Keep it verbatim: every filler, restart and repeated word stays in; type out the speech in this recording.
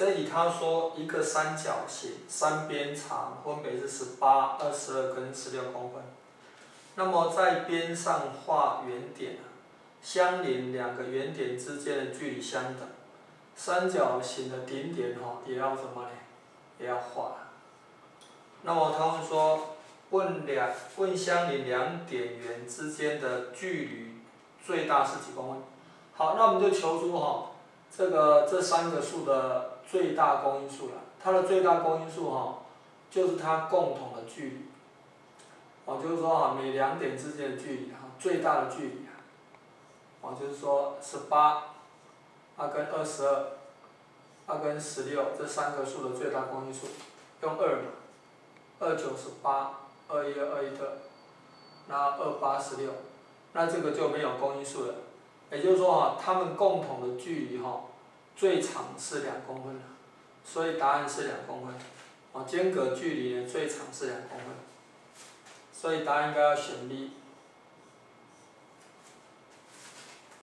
这里他说一个三角形，三边长分别是十八、二十二跟十六公分。那么在边上画圆点，相邻两个圆点之间的距离相等。三角形的顶点哈也要什么呢？也要画。那么他们说，问两问相邻两点圆之间的距离最大是几公分？好，那我们就求出哈这个这三个数的最大公因数了。它的最大公因数哈就是它共同的距离。哦，就是说哈每两点之间的距离哈最大的距离啊，哦就是说十八。它跟二十二，它跟十六这三个数的最大公因数，用二嘛，二九十八，二一二二一二，那二八十六，那这个就没有公因数了。也就是说哈，它们共同的距离哈，最长是两公分，所以答案是两公分。哦，间隔距离呢最长是两公分，所以答案应该要选 B。